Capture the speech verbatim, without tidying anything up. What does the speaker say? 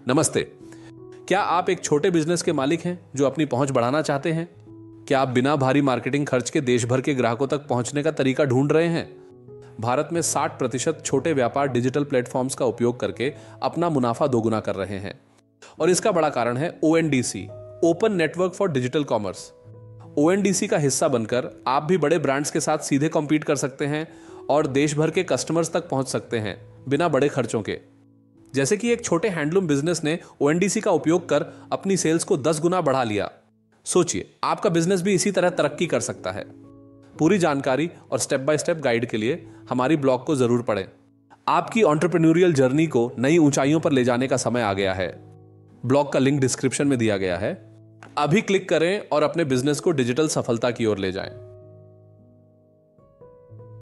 नमस्ते। क्या आप एक छोटे बिजनेस के मालिक हैं जो अपनी पहुंच बढ़ाना चाहते हैं? क्या आप बिना भारी मार्केटिंग खर्च के देश भर के ग्राहकों तक पहुंचने का तरीका ढूंढ रहे हैं? भारत में साठ प्रतिशत छोटे व्यापार डिजिटल प्लेटफॉर्म्स का उपयोग करके अपना मुनाफा दोगुना कर रहे हैं और इसका बड़ा कारण है O N D C, open network for digital commerce. O N D C का हिस्सा बनकर आप भी बड़े ब्रांड्स के साथ सीधे कॉम्पीट कर सकते हैं और देश भर के कस्टमर्स तक पहुंच सकते हैं बिना बड़े खर्चों के। जैसे कि एक छोटे हैंडलूम बिजनेस ने ओ एन डी सी का उपयोग कर अपनी सेल्स को दस गुना बढ़ा लिया। सोचिए, आपका बिजनेस भी इसी तरह तरक्की कर सकता है। पूरी जानकारी और स्टेप बाय स्टेप गाइड के लिए हमारी ब्लॉग को जरूर पढ़ें। आपकी एंटरप्रेन्योरियल जर्नी को नई ऊंचाइयों पर ले जाने का समय आ गया है। ब्लॉग का लिंक डिस्क्रिप्शन में दिया गया है। अभी क्लिक करें और अपने बिजनेस को डिजिटल सफलता की ओर ले जाएं।